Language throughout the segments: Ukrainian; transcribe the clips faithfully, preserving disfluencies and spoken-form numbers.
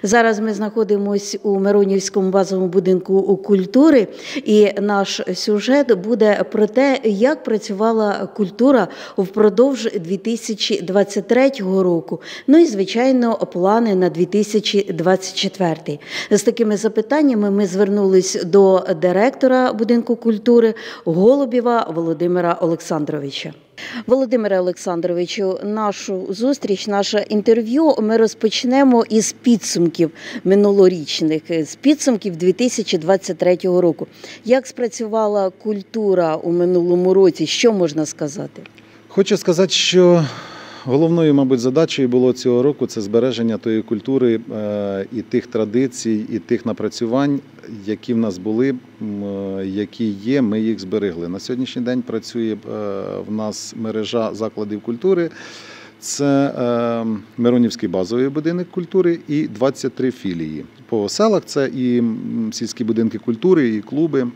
Зараз ми знаходимося у Миронівському базовому будинку культури, і наш сюжет буде про те, як працювала культура впродовж дві тисячі двадцять третього року. Ну і, звичайно, плани на дві тисячі двадцять четвертий. З такими запитаннями ми звернулись до директора будинку культури Голубєва Володимира Олександровича. Володимире Олександровичу, нашу зустріч, наше інтерв'ю ми розпочнемо із підсумків минулорічних, з підсумків дві тисячі двадцять третього року. Як спрацювала культура у минулому році? Що можна сказати? Хочу сказати, що головною, мабуть, задачею було цього року – це збереження тої культури і тих традицій, і тих напрацювань, які в нас були, які є, ми їх зберегли. На сьогоднішній день працює в нас мережа закладів культури. Це Миронівський базовий будинок культури і двадцять три філії. По селах це і сільські будинки культури, і клуби.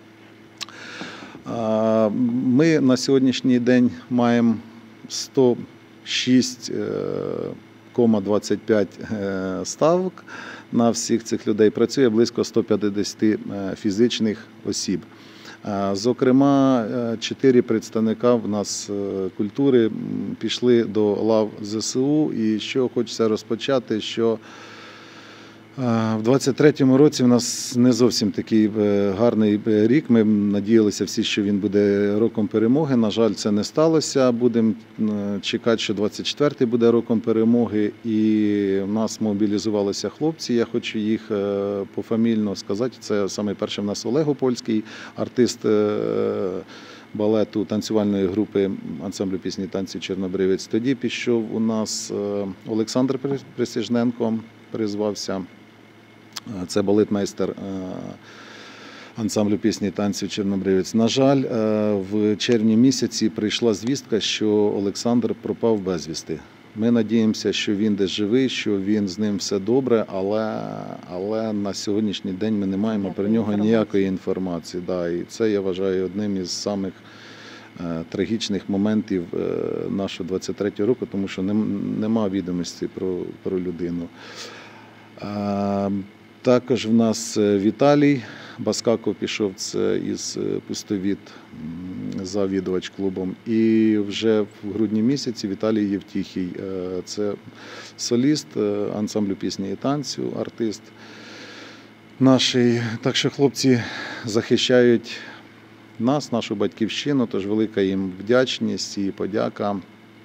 Ми на сьогоднішній день маємо сто шість цілих двадцять п'ять ставок на всіх цих людей. Працює близько ста п'ятдесяти фізичних осіб. Зокрема, чотири представника в нас культури пішли до лав ЗСУ. І що хочеться розпочати, що в двадцять третьому році в нас не зовсім такий гарний рік. Ми надіялися всі, що він буде роком перемоги. На жаль, це не сталося. Будемо чекати, що двадцять четвертий буде роком перемоги. І в нас мобілізувалися хлопці. Я хочу їх пофамільно сказати. Це саме перший в нас Олег Опольський, артист балету танцювальної групи ансамблю пісні танці «Чорнобривець». Тоді пішов у нас Олександр Присяжненко, призвався. Це балетмейстер ансамблю пісні танців «Чорнобривець». На жаль, в червні місяці прийшла звістка, що Олександр пропав безвісти. Ми надіємося, що він десь живий, що він з ним все добре, але, але на сьогоднішній день ми не маємо про нього ніякої інформації. Да, і це, я вважаю, одним із самих трагічних моментів нашого двадцять третього року, тому що нема відомості про, про людину. Також в нас Віталій Баскаков пішов, це із Пустовіт, завідувач клубом. І вже в грудні місяці Віталій Євтіхій, це соліст ансамблю пісні і танцю, артист наш. Так що хлопці захищають нас, нашу батьківщину, тож велика їм вдячність і подяка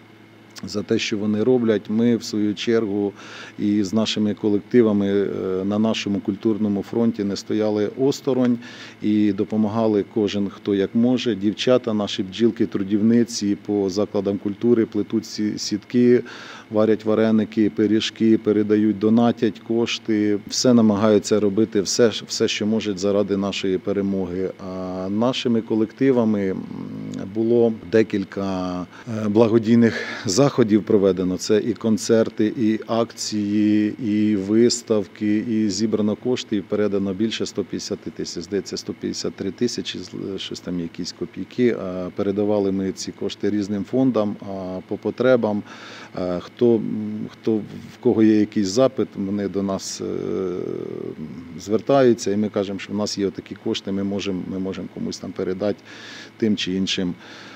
за те, що вони роблять. Ми, в свою чергу, і з нашими колективами на нашому культурному фронті не стояли осторонь і допомагали кожен, хто як може. Дівчата, наші бджілки-трудівниці по закладам культури плетуть сітки, варять вареники, пиріжки, передають, донатять кошти. Все намагаються робити, все, все, що можуть заради нашої перемоги. А нашими колективами було декілька благодійних заходів проведено. Це і концерти, і акції, і виставки, і зібрано кошти, і передано більше ста п'ятдесяти тисяч. Здається, сто п'ятдесят три тисячі, щось там якісь копійки. Передавали ми ці кошти різним фондам, по потребам. Хто, хто, в кого є якийсь запит, вони до нас звертаються, і ми кажемо, що в нас є такі кошти, ми можемо, ми можемо комусь там передати тим чи іншим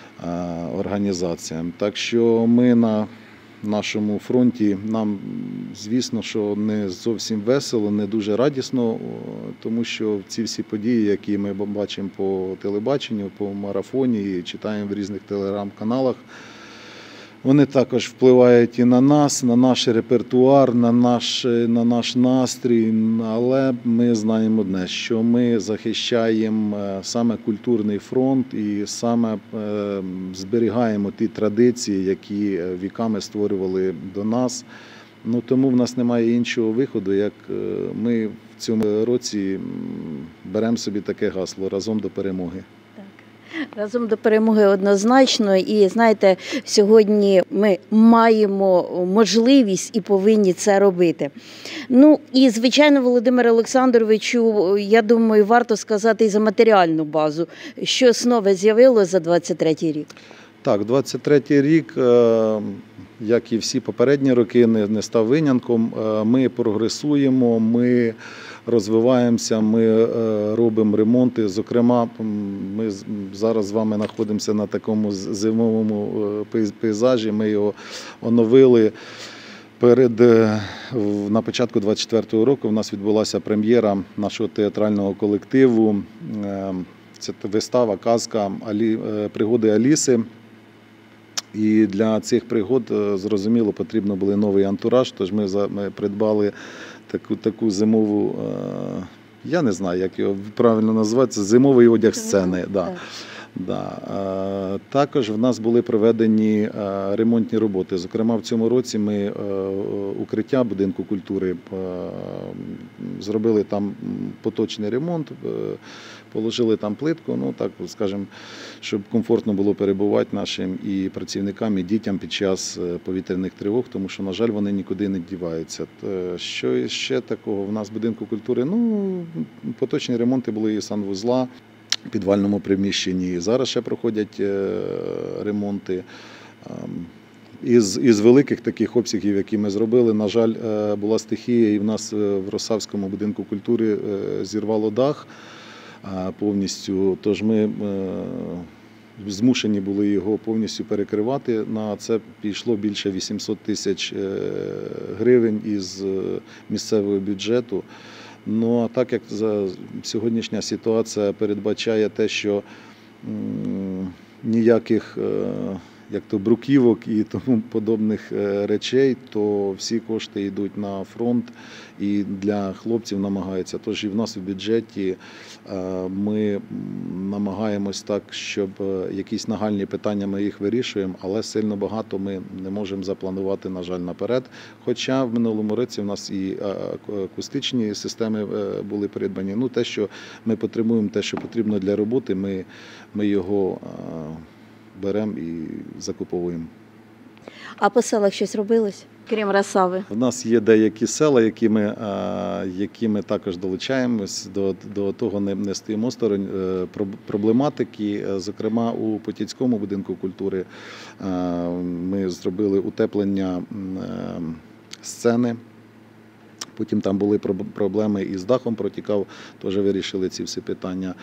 організаціям. Так що ми на нашому фронті, нам, звісно, що не зовсім весело, не дуже радісно, тому що ці всі події, які ми бачимо по телебаченню, по марафоні, і читаємо в різних телеграм-каналах, вони також впливають і на нас, на наш репертуар, на наш, на наш настрій, але ми знаємо одне, що ми захищаємо саме культурний фронт і саме зберігаємо ті традиції, які віками створювали до нас. Ну, тому в нас немає іншого виходу, як ми в цьому році беремо собі таке гасло «Разом до перемоги». Разом до перемоги однозначно. І, знаєте, сьогодні ми маємо можливість і повинні це робити. Ну, і, звичайно, Володимире Олександровичу, я думаю, варто сказати і за матеріальну базу. Щось нове з'явилося за двадцять третій рік? Так, двадцять третій рік як і всі попередні роки, не, не став винятком. Ми прогресуємо, ми розвиваємося, ми робимо ремонти. Зокрема, ми зараз з вами знаходимося на такому зимовому пейзажі, ми його оновили. Перед, на початку двадцять четвертого року у нас відбулася прем'єра нашого театрального колективу. Це вистава, казка «Пригоди Аліси». І для цих пригод, зрозуміло, потрібно був новий антураж, тож ми, ми придбали таку, таку зимову, я не знаю, як його правильно назвати, зимовий одяг сцени. Да. Да. Також в нас були проведені ремонтні роботи. Зокрема, в цьому році ми укриття будинку культури зробили там поточний ремонт, положили там плитку, ну так скажемо, щоб комфортно було перебувати нашим і працівникам, і дітям під час повітряних тривог, тому що, на жаль, вони нікуди не діваються. Що ще такого в нас в будинку культури? Ну, поточні ремонти були і санвузла в підвальному приміщенні. Зараз ще проходять ремонти. Із, із великих таких обсягів, які ми зробили, на жаль, була стихія, і в нас в Росавському будинку культури зірвало дах повністю, тож ми змушені були його повністю перекривати. На це пішло більше вісімсот тисяч гривень із місцевого бюджету. Ну, а так як сьогоднішня ситуація передбачає те, що ніяких як то бруківок і тому подобних речей, то всі кошти йдуть на фронт і для хлопців намагаються. Тож і в нас в бюджеті ми намагаємось так, щоб якісь нагальні питання ми їх вирішуємо, але сильно багато ми не можемо запланувати, на жаль, наперед. Хоча в минулому році в нас і акустичні системи були придбані. Ну, те, що ми потребуємо, те, що потрібно для роботи, ми, ми його беремо і закуповуємо. А по селах щось робилось, крім Росави? У нас є деякі села, які ми, які ми також долучаємось, до, до того не, не стоїмо осторонь проблематики. Зокрема, у Потіцькому будинку культури ми зробили утеплення сцени. Потім там були проблеми із дахом, протікав, теж вирішили ці всі питання.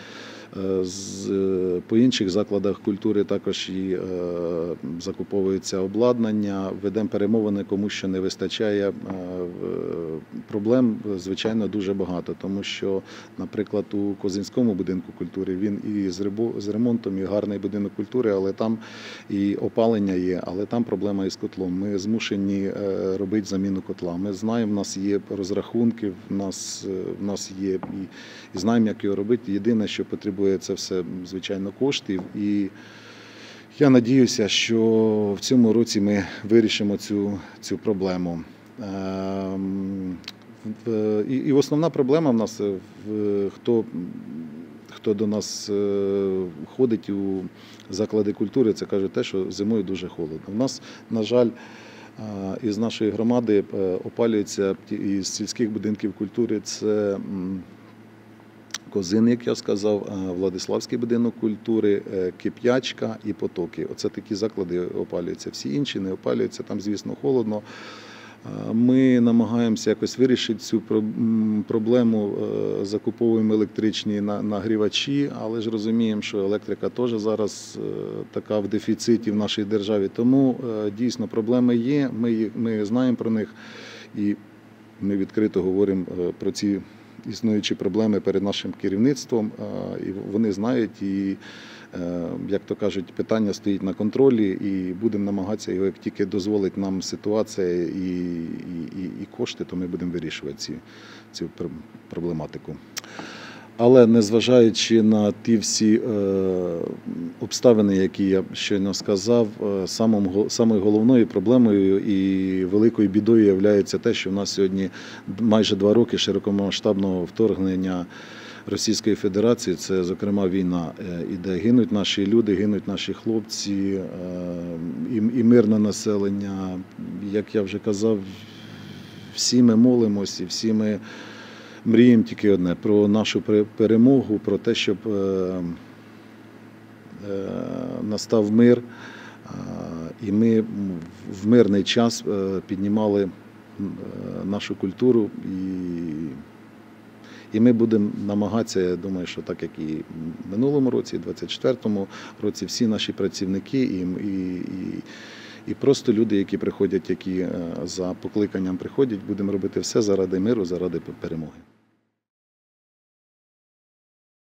По інших закладах культури також і закуповується обладнання, ведемо перемовини, кому що не вистачає. Проблем, звичайно, дуже багато, тому що, наприклад, у Козинському будинку культури він і з ремонтом, і гарний будинок культури, але там і опалення є, але там проблема із котлом. Ми змушені робити заміну котла. Ми знаємо, в нас є розрахунки, в нас, в нас є і, і знаємо, як його робити. Єдине, що потрібно, це все, звичайно, коштів, і я сподіваюся, що в цьому році ми вирішимо цю, цю проблему. І, і основна проблема в нас, хто, хто до нас ходить у заклади культури, це каже те, що зимою дуже холодно. У нас, на жаль, із нашої громади опалюється із сільських будинків культури, це Козин, як я сказав, Владиславський будинок культури, Кип'ячка і Потоки. Оце такі заклади опалюються. Всі інші не опалюються, там, звісно, холодно. Ми намагаємося якось вирішити цю проблему, закуповуємо електричні нагрівачі, але ж розуміємо, що електрика теж зараз така в дефіциті в нашій державі. Тому дійсно проблеми є, ми, ми знаємо про них і ми відкрито говоримо про ці існуючі проблеми перед нашим керівництвом, і вони знають, і, як то кажуть, питання стоїть на контролі, і будемо намагатися його, як тільки дозволить нам ситуація і, і, і кошти, то ми будемо вирішувати ці, цю проблематику. Але незважаючи на ті всі обставини, які я щойно сказав, самою головною проблемою і великою бідою є те, що в нас сьогодні майже два роки широкомасштабного вторгнення Російської Федерації, це, зокрема, війна іде. Гинуть наші люди, гинуть наші хлопці, і мирне населення. Як я вже казав, всі ми молимося, всі ми мріємо тільки одне – про нашу перемогу, про те, щоб настав мир І ми в мирний час піднімали нашу культуру, і, і ми будемо намагатися, я думаю, що так як і в минулому році, і в двадцять четвертому році, всі наші працівники і, і, і, і просто люди, які приходять, які за покликанням приходять, будемо робити все заради миру, заради перемоги.